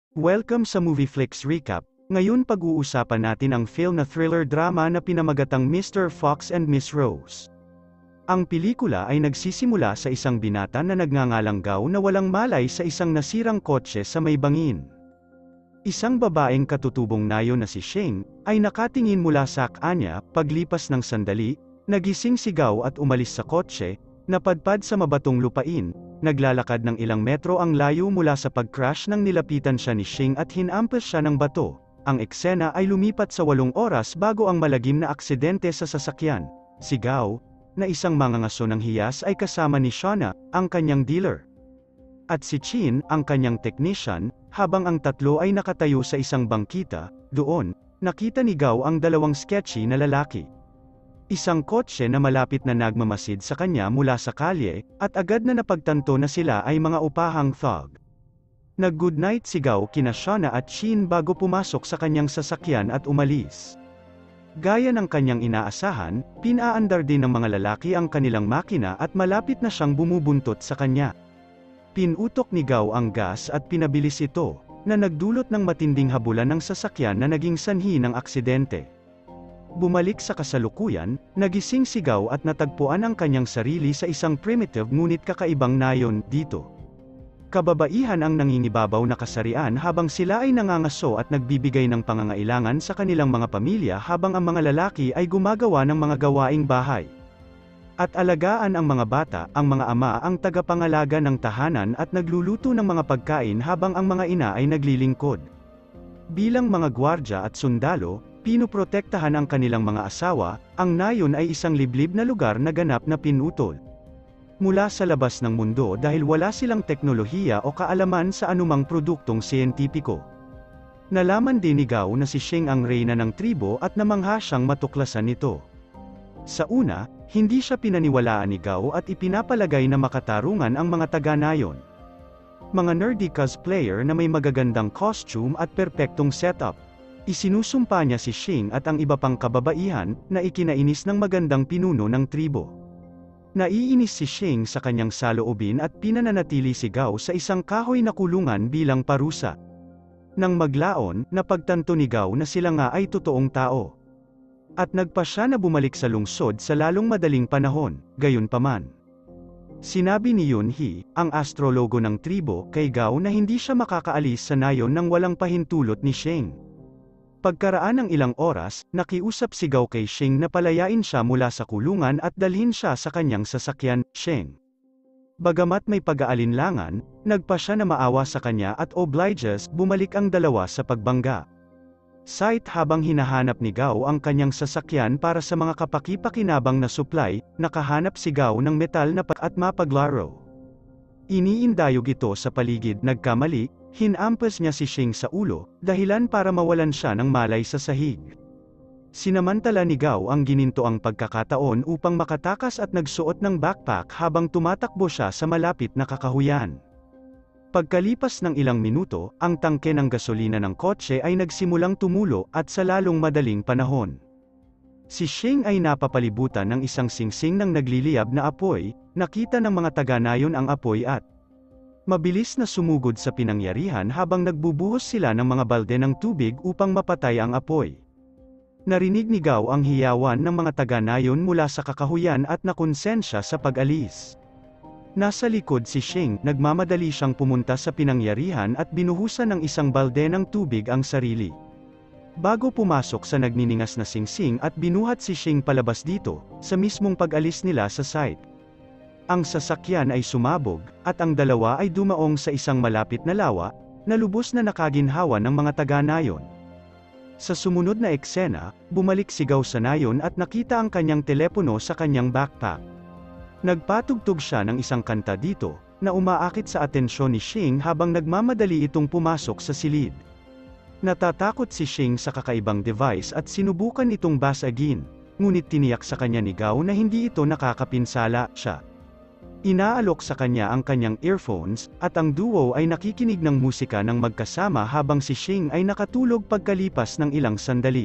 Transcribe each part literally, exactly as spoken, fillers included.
Welcome sa Movie Flicks Recap. Ngayon pag-uusapan natin ang film na thriller drama na pinamagatang mister Fox and Miss Rose. Ang pelikula ay nagsisimula sa isang binata na nagngangalanggaw na walang malay sa isang nasirang kotse sa may bangin. Isang babaeng katutubong nayo na si Shing, ay nakatingin mula sa kanya, paglipas ng sandali, nagising sigaw at umalis sa kotse, napadpad sa mabatong lupain, naglalakad ng ilang metro ang layo mula sa pag-crash nang nilapitan siya ni Shing at hinampas siya ng bato. Ang eksena ay lumipat sa walong oras bago ang malagim na aksidente sa sasakyan. Si Gao, na isang mangangaso ng hiyas ay kasama ni Shauna, ang kanyang dealer. At si Chin, ang kanyang technician, habang ang tatlo ay nakatayo sa isang bangkita. Doon, nakita ni Gao ang dalawang sketchy na lalaki. Isang kotse na malapit na nagmamasid sa kanya mula sa kalye, at agad na napagtanto na sila ay mga upahang thug. Nag-goodnight si Gao kina Shauna at Chin bago pumasok sa kanyang sasakyan at umalis. Gaya ng kanyang inaasahan, pinaandar din ng mga lalaki ang kanilang makina at malapit na siyang bumubuntot sa kanya. Pinutok ni Gao ang gas at pinabilis ito, na nagdulot ng matinding habulan ng sasakyan na naging sanhi ng aksidente. Bumalik sa kasalukuyan, nagising si Gao at natagpuan ang kanyang sarili sa isang primitive ngunit kakaibang nayon dito. Kababaihan ang nangingibabaw na kasarian habang sila ay nangangaso at nagbibigay ng pangangailangan sa kanilang mga pamilya habang ang mga lalaki ay gumagawa ng mga gawaing bahay. At alagaan ang mga bata, ang mga ama ang tagapangalaga ng tahanan at nagluluto ng mga pagkain habang ang mga ina ay naglilingkod. Bilang mga gwardya at sundalo, pinoprotektahan ang kanilang mga asawa, ang nayon ay isang liblib na lugar na ganap na pinutol mula sa labas ng mundo dahil wala silang teknolohiya o kaalaman sa anumang produktong siyentipiko. Nalaman din ni Gao na si Shing ang reyna ng tribo at namangha siyang matuklasan nito. Sa una, hindi siya pinaniwalaan ni Gao at ipinapalagay na makatarungan ang mga taga-nayon. Mga nerdy cosplayer na may magagandang costume at perpektong setup. Isinusumpa niya si Shing at ang iba pang kababaihan, na ikinainis ng magandang pinuno ng tribo. Naiinis si Shing sa kanyang saloobin at pinananatili si Gao sa isang kahoy na kulungan bilang parusa. Nang maglaon, napagtanto ni Gao na sila nga ay totoong tao. At nagpa siya na bumalik sa lungsod sa lalong madaling panahon, gayunpaman. Sinabi ni Yun Hee, ang astrologo ng tribo, kay Gao na hindi siya makakaalis sa nayon nang walang pahintulot ni Shing. Pagkaraan ng ilang oras, nakiusap si Gao kay Shing na palayain siya mula sa kulungan at dalhin siya sa kanyang sasakyan, Shing. Bagamat may pag-aalinlangan, nagpa siya na maawa sa kanya at obliges, bumalik ang dalawa sa pagbangga. Sight habang hinahanap ni Gao ang kanyang sasakyan para sa mga kapaki-pakinabang na supply, nakahanap si Gao ng metal na pat at mapaglaro. Iniindayog ito sa paligid, nagkamali, hinampas niya si Shing sa ulo, dahilan para mawalan siya ng malay sa sahig. Sinamantala ni Gao ang ginintoang pagkakataon upang makatakas at nagsuot ng backpack habang tumatakbo siya sa malapit na kakahuyan. Pagkalipas ng ilang minuto, ang tangke ng gasolina ng kotse ay nagsimulang tumulo at sa lalong madaling panahon. Si Shing ay napapalibutan ng isang singsing ng nagliliyab na apoy, nakita ng mga taga-nayon ang apoy at mabilis na sumugod sa pinangyarihan habang nagbubuhos sila ng mga balde ng tubig upang mapatay ang apoy. Narinig ni Gao ang hiyawan ng mga taga-nayon mula sa kakahuyan at nakonsensya sa pag-alis. Nasa likod si Shing, nagmamadali siyang pumunta sa pinangyarihan at binuhusan ng isang balde ng tubig ang sarili. Bago pumasok sa nagniningas na singsing at binuhat si Shing palabas dito, sa mismong pag-alis nila sa site. Ang sasakyan ay sumabog, at ang dalawa ay dumaong sa isang malapit na lawa, na lubos na nakaginhawa ng mga taga-nayon. Sa sumunod na eksena, bumalik si Gao sa nayon at nakita ang kanyang telepono sa kanyang backpack. Nagpatugtog siya ng isang kanta dito, na umaakit sa atensyon ni Shing habang nagmamadali itong pumasok sa silid. Natatakot si Shing sa kakaibang device at sinubukan itong basagin, ngunit tiniyak sa kanya ni Gao na hindi ito nakakapinsala siya. Inaalok sa kanya ang kanyang earphones, at ang duo ay nakikinig ng musika ng magkasama habang si Shing ay nakatulog pagkalipas ng ilang sandali.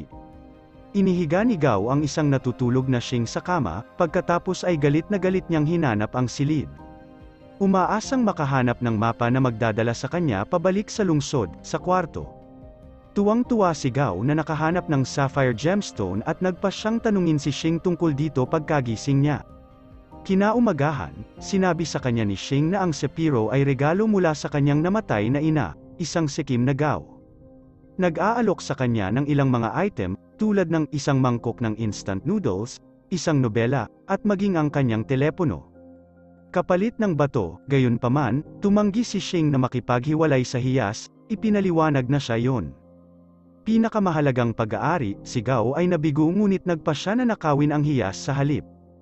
Inihiga ni Gao ang isang natutulog na Shing sa kama, pagkatapos ay galit na galit niyang hinanap ang silid. Umaasang makahanap ng mapa na magdadala sa kanya pabalik sa lungsod, sa kwarto. Tuwang-tuwa si Gao na nakahanap ng sapphire gemstone at nagpa siyang tanungin si Xing tungkol dito pagkagising niya. Kinaumagahan, sinabi sa kanya ni Xing na ang Sepiro ay regalo mula sa kanyang namatay na ina, isang sikim na Gao. Nag-aalok sa kanya ng ilang mga item, tulad ng isang mangkok ng instant noodles, isang nobela, at maging ang kanyang telepono. Kapalit ng bato, gayunpaman, tumanggi si Xing na makipaghiwalay sa hiyas, ipinaliwanag na siya yon. Pinakamahalagang pag-aari, si Gao ay nabigo ngunit nagpa siya na nakawin ang hiyas sa halip.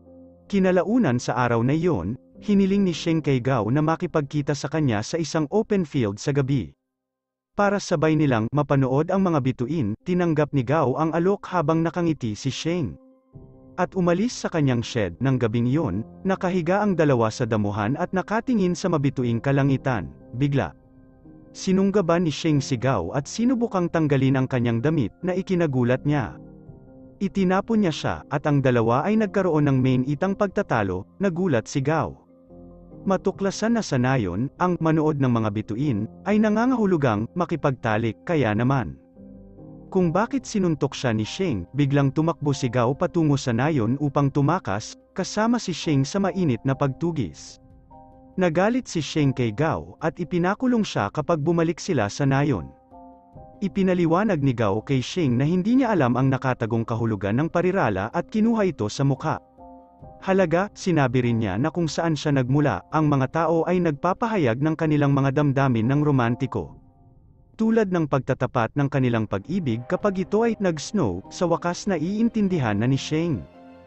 Kinalaunan sa araw na iyon, hiniling ni Xing kay Gao na makipagkita sa kanya sa isang open field sa gabi. Para sabay nilang mapanood ang mga bituin, tinanggap ni Gao ang alok habang nakangiti si Xing. At umalis sa kanyang shed ng gabing iyon, nakahiga ang dalawa sa damuhan at nakatingin sa mabituing kalangitan. Bigla, sinunggaban ni Xing si Gao at sinubukang tanggalin ang kanyang damit na ikinagulat niya. Itinapon niya siya at ang dalawa ay nagkaroon ng main-itang pagtatalo, nagulat si Gao. Matuklasan na sa nayon, ang manood ng mga bituin ay nangangahulugang makipagtalik, kaya naman. Kung bakit sinuntok siya ni Xing, biglang tumakbo si Gao patungo sa nayon upang tumakas, kasama si Xing sa mainit na pagtugis. Nagalit si Xing kay Gao at ipinakulong siya kapag bumalik sila sa nayon. Ipinaliwanag ni Gao kay Xing na hindi niya alam ang nakatagong kahulugan ng parirala at kinuha ito sa mukha. Halaga, sinabi rin niya na kung saan siya nagmula, ang mga tao ay nagpapahayag ng kanilang mga damdamin ng romantiko. Tulad ng pagtatapat ng kanilang pag-ibig kapag ito ay nag-snow, sa wakas na iintindihan na ni Xing.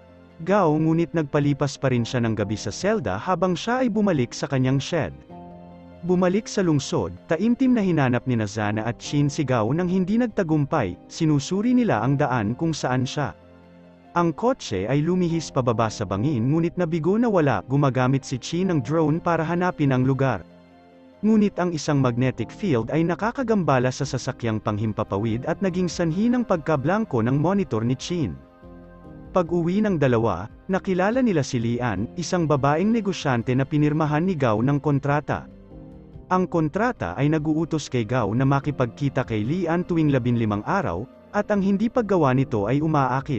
Gao ngunit nagpalipas pa rin siya ng gabi sa selda habang siya ay bumalik sa kanyang shed. Bumalik sa lungsod, taimtim na hinanap ni Zana at Chin si Gao nang hindi nagtagumpay, sinusuri nila ang daan kung saan siya. Ang kotse ay lumihis pababa sa bangin ngunit nabigo na wala, gumagamit si Chin ng drone para hanapin ang lugar. Ngunit ang isang magnetic field ay nakakagambala sa sasakyang panghimpapawid at naging sanhi ng pagkablangko ng monitor ni Chin. Pag-uwi ng dalawa, nakilala nila si Lian, isang babaeng negosyante na pinirmahan ni Gao ng kontrata. Ang kontrata ay nag-uutos kay Gao na makipagkita kay Lian tuwing labinlimang araw, at ang hindi paggawa nito ay umaakit.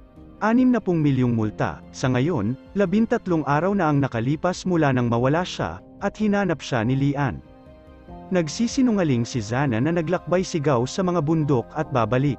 Anim na pung milyong multa, sa ngayon, labintatlong araw na ang nakalipas mula nang mawala siya, at hinanap siya ni Lian. Nagsisinungaling si Zana na naglakbay si Gao sa mga bundok at babalik.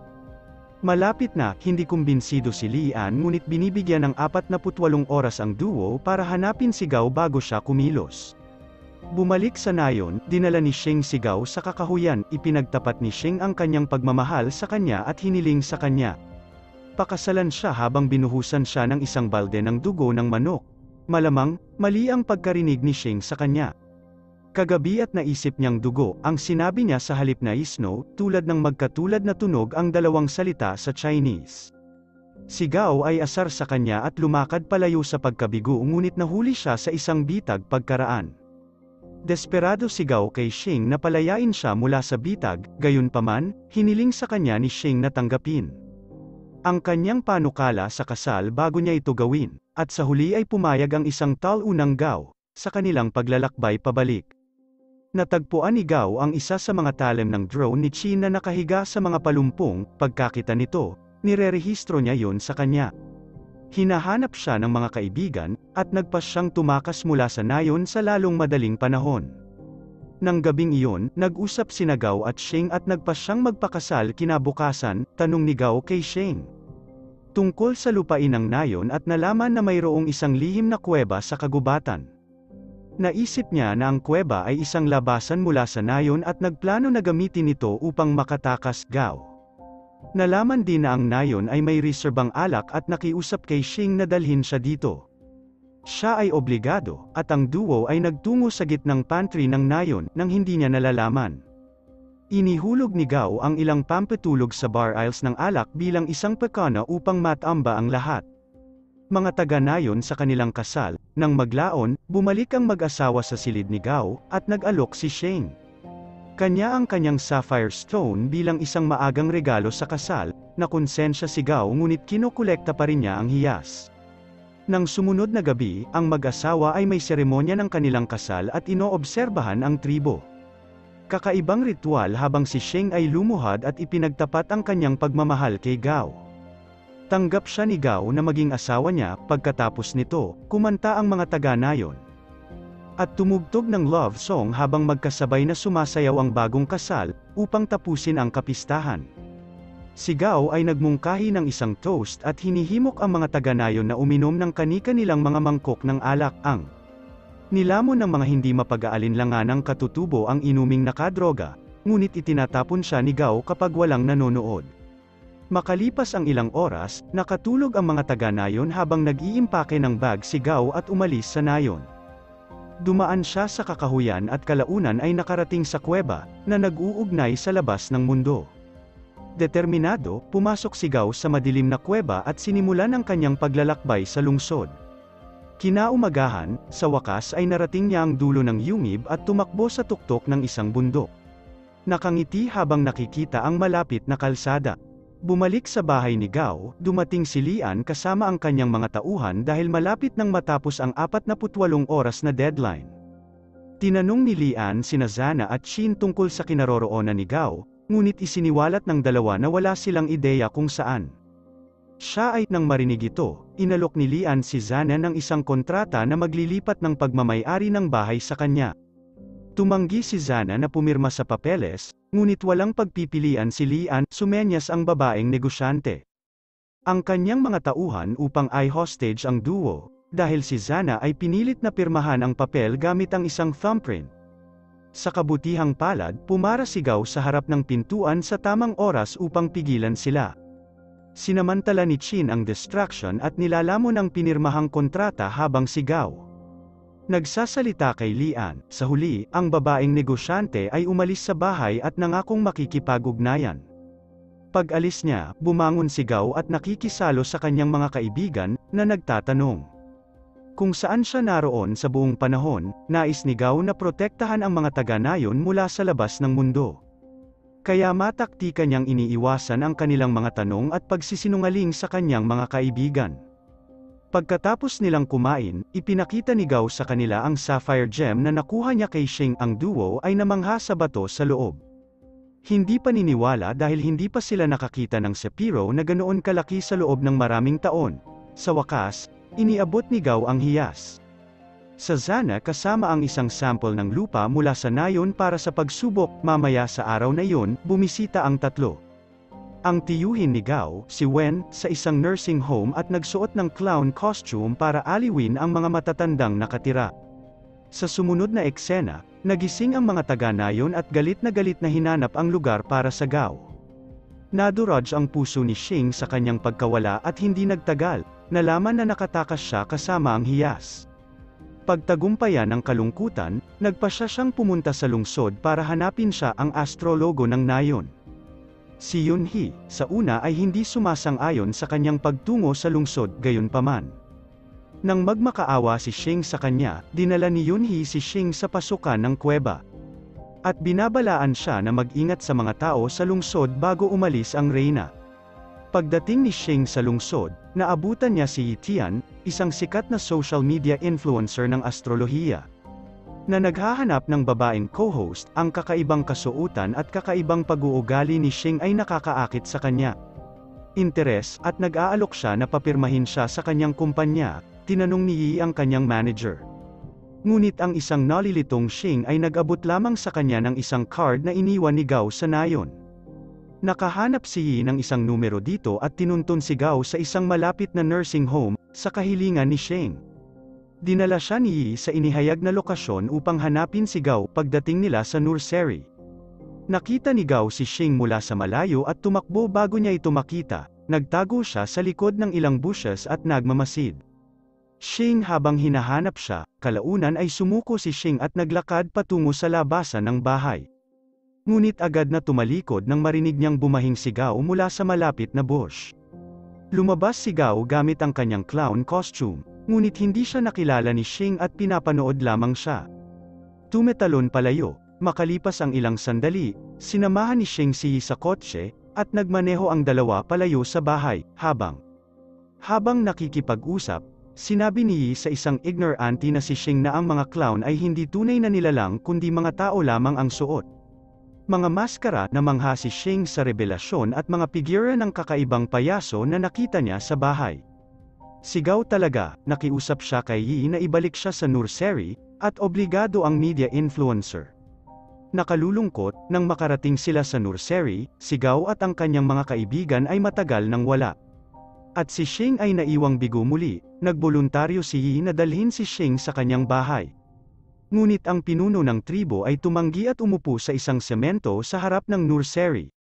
Malapit na, hindi kumbinsido si Lian ngunit binibigyan ng apat na putwalong oras ang duo para hanapin si Gao bago siya kumilos. Bumalik sa nayon, dinala ni Xing si Gao sa kakahuyan, ipinagtapat ni Xing ang kanyang pagmamahal sa kanya at hiniling sa kanya. Pakasalan siya habang binuhusan siya ng isang balde ng dugo ng manok. Malamang, mali ang pagkarinig ni Xing sa kanya. Kagabi at naisip niyang dugo, ang sinabi niya sa halip na isno, tulad ng magkatulad na tunog ang dalawang salita sa Chinese. Si Gao ay asar sa kanya at lumakad palayo sa pagkabigo ngunit nahuli siya sa isang bitag pagkaraan. Desperado si Gao kay Xing na palayain siya mula sa bitag, gayunpaman, hiniling sa kanya ni Xing na tanggapin ang kanyang panukala sa kasal bago niya ito gawin, at sa huli ay pumayag ang isang talunang Gao sa kanilang paglalakbay pabalik. Natagpuan ni Gao ang isa sa mga talem ng drone ni Chin na nakahiga sa mga palumpong. Pagkakita nito, nirerehistro niya yon sa kanya. Hinahanap siya ng mga kaibigan, at nagpas siyang tumakas mula sa nayon sa lalong madaling panahon. Nang gabing iyon, nag-usap sina Gao at Xing at nagpas siyang magpakasal kinabukasan, tanong ni Gao kay Xing tungkol sa lupain ng nayon at nalaman na mayroong isang lihim na kuweba sa kagubatan. Naisip niya na ang kuweba ay isang labasan mula sa nayon at nagplano na gamitin ito upang makatakas Gao. Nalaman din na ang nayon ay may reserbang alak at nakiusap kay Xing na dalhin siya dito. Siya ay obligado, at ang duo ay nagtungo sa gitnang pantry ng nayon, nang hindi niya nalalaman. Inihulog ni Gao ang ilang pampatulog sa bar aisles ng alak bilang isang pekana upang matamba ang lahat. Mga taga-nayon sa kanilang kasal, nang maglaon, bumalik ang mag-asawa sa silid ni Gao, at nag-alok si Xing. Kanya ang kanyang sapphire stone bilang isang maagang regalo sa kasal, na konsensya si Gao ngunit kinokolekta pa rin niya ang hiyas. Nang sumunod na gabi, ang mag-asawa ay may seremonya ng kanilang kasal at inoobserbahan ang tribo. Kakaibang ritual habang si Shing ay lumuhad at ipinagtapat ang kanyang pagmamahal kay Gao. Tanggap siya ni Gao na maging asawa niya. Pagkatapos nito, kumanta ang mga taga-nayon at tumugtog ng love song habang magkasabay na sumasayaw ang bagong kasal, upang tapusin ang kapistahan. Si Gao ay nagmungkahi ng isang toast at hinihimok ang mga taga-nayon na uminom ng kani-kanilang mga mangkok ng alak. Ang nilamon ng mga hindi mapag-aalinlanganang katutubo ang inuming nakadroga, ngunit itinatapon siya ni Gao kapag walang nanonood. Makalipas ang ilang oras, nakatulog ang mga taga-nayon habang nag-iimpake ng bag si Gao at umalis sa nayon. Dumaan siya sa kakahuyan at kalaunan ay nakarating sa kuweba, na nag-uugnay sa labas ng mundo. Determinado, pumasok si Gao sa madilim na kuweba at sinimulan ang kanyang paglalakbay sa lungsod. Kinaumagahan, sa wakas ay narating niya ang dulo ng yungib at tumakbo sa tuktok ng isang bundok. Nakangiti habang nakikita ang malapit na kalsada. Bumalik sa bahay ni Gao, dumating si Lian kasama ang kanyang mga tauhan dahil malapit nang matapos ang apat na putwalong oras na deadline. Tinanong ni Lian sina Zana at Shin tungkol sa kinaroroonan ni Gao, ngunit isiniwalat ng dalawa na wala silang ideya kung saan. Siya ay, nang marinig ito, inalok ni Lian si Zana ng isang kontrata na maglilipat ng pagmamay-ari ng bahay sa kanya. Tumanggi si Zana na pumirma sa papeles, ngunit walang pagpipilian si Lian, sumenyas ang babaeng negosyante. Ang kanyang mga tauhan upang i-hostage ang duo, dahil si Zana ay pinilit na pirmahan ang papel gamit ang isang thumbprint. Sa kabutihang palad, pumara si Gao sa harap ng pintuan sa tamang oras upang pigilan sila. Sinamantala ni Chin ang distraction at nilalamon ang pinirmahang kontrata habang si Gao nagsasalita kay Lian. Sa huli, ang babaeng negosyante ay umalis sa bahay at nangakong makikipag-ugnayan. Pag-alis niya, bumangon si Gao at nakikisalo sa kanyang mga kaibigan, na nagtatanong kung saan siya naroon sa buong panahon. Nais ni Gao na protektahan ang mga taga-nayon mula sa labas ng mundo. Kaya mataktika niyang iniiwasan ang kanilang mga tanong at pagsisinungaling sa kanyang mga kaibigan. Pagkatapos nilang kumain, ipinakita ni Gao sa kanila ang sapphire gem na nakuha niya kay Shing. Ang duo ay namangha sa bato sa loob. Hindi paniniwala dahil hindi pa sila nakakita ng sapphire na ganoon kalaki sa loob ng maraming taon. Sa wakas, iniabot ni Gao ang hiyas sa Zana kasama ang isang sample ng lupa mula sa nayon para sa pagsubok. Mamaya sa araw na iyon, bumisita ang tatlo. Ang tiyuhin ni Gao, si Wen, sa isang nursing home at nagsuot ng clown costume para aliwin ang mga matatandang nakatira. Sa sumunod na eksena, nagising ang mga taga-nayon at galit na galit na hinanap ang lugar para sa Gao. Naduraj ang puso ni Shing sa kanyang pagkawala at hindi nagtagal, nalaman na nakatakas siya kasama ang hiyas. Pagtagumpayan ng kalungkutan, nagpasya siyang pumunta sa lungsod para hanapin siya ang astrologo ng nayon. Si Yunhee, sa una ay hindi sumasang-ayon sa kanyang pagtungo sa lungsod. Gayunpaman, nang magmakaawa si Shing sa kanya, dinala ni Yunhee si Shing sa pasukan ng kuweba. At binabalaan siya na mag-ingat sa mga tao sa lungsod bago umalis ang reyna. Pagdating ni Shing sa lungsod, naabutan niya si Yi Tian, isang sikat na social media influencer ng astrolohiya, na naghahanap ng babaeng co-host. Ang kakaibang kasuotan at kakaibang pag-uugali ni Shing ay nakakaakit sa kanya interes, at nag-aalok siya na papirmahin siya sa kanyang kumpanya. Tinanong ni Yi ang kanyang manager. Ngunit ang isang nalilitong Shing ay nag-abot lamang sa kanya ng isang card na iniwan ni Gao sa nayon. Nakahanap si Yi ng isang numero dito at tinuntun si Gao sa isang malapit na nursing home, sa kahilingan ni Shing. Dinala siya ni Yi sa inihayag na lokasyon upang hanapin si Gao. Pagdating nila sa nursery, nakita ni Gao si Shing mula sa malayo at tumakbo. Bago niya ito makita, nagtago siya sa likod ng ilang bushes at nagmamasid. Shing habang hinahanap siya, kalaunan ay sumuko si Shing at naglakad patungo sa labasan ng bahay. Ngunit agad na tumalikod nang marinig niyang bumahing sigaw mula sa malapit na bush. Lumabas si Gao gamit ang kanyang clown costume, ngunit hindi siya nakilala ni Shing at pinapanood lamang siya. Tumetalon palayo. Makalipas ang ilang sandali, sinamahan ni Shing si Yi sa kotse, at nagmaneho ang dalawa palayo sa bahay. Habang habang nakikipag-usap, Sinabi ni Yi sa isang ignorante na si Shing na ang mga clown ay hindi tunay na nilalang kundi mga tao lamang ang suot. Mga maskara na mangha si Shing sa revelasyon at mga figura ng kakaibang payaso na nakita niya sa bahay. Sigaw talaga, nakiusap siya kay Yi na ibalik siya sa nursery, at obligado ang media influencer. Nakalulungkot, nang makarating sila sa nursery, sigaw at ang kanyang mga kaibigan ay matagal nang wala. At si Shing ay naiwang bigo muli, nagboluntaryo si Yi na dalhin si Shing sa kanyang bahay. Ngunit ang pinuno ng tribo ay tumanggi at umupo sa isang semento sa harap ng nursery.